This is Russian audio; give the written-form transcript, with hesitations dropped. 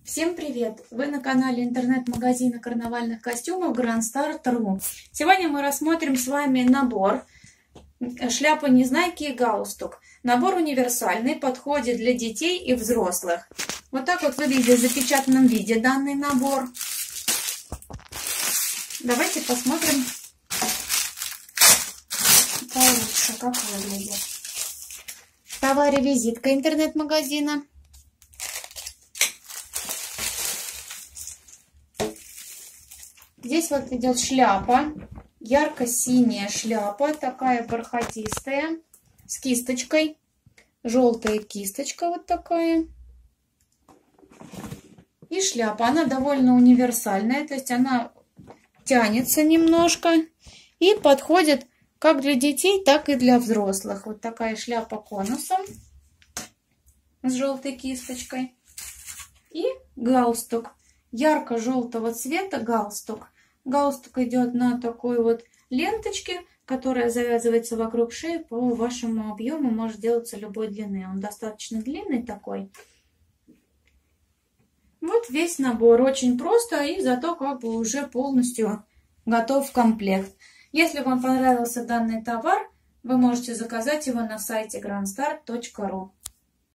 Всем привет! Вы на канале интернет-магазина карнавальных костюмов GrandStar.ru. Сегодня мы рассмотрим с вами набор шляпа Незнайки и галстук. Набор универсальный, подходит для детей и взрослых. Вот так вот выглядит в запечатанном виде данный набор. Давайте посмотрим получше, как выглядит. В товаре визитка интернет-магазина. Здесь вот идет шляпа, ярко-синяя шляпа, такая бархатистая, с кисточкой, желтая кисточка вот такая. И шляпа, она довольно универсальная, то есть она тянется немножко и подходит как для детей, так и для взрослых. Вот такая шляпа конусом с желтой кисточкой. И галстук. Ярко-желтого цвета галстук. Галстук идет на такой вот ленточке, которая завязывается вокруг шеи по вашему объему, может делаться любой длины. Он достаточно длинный такой. Вот весь набор. Очень просто и зато как бы уже полностью готов комплект. Если вам понравился данный товар, вы можете заказать его на сайте grandstar.ru.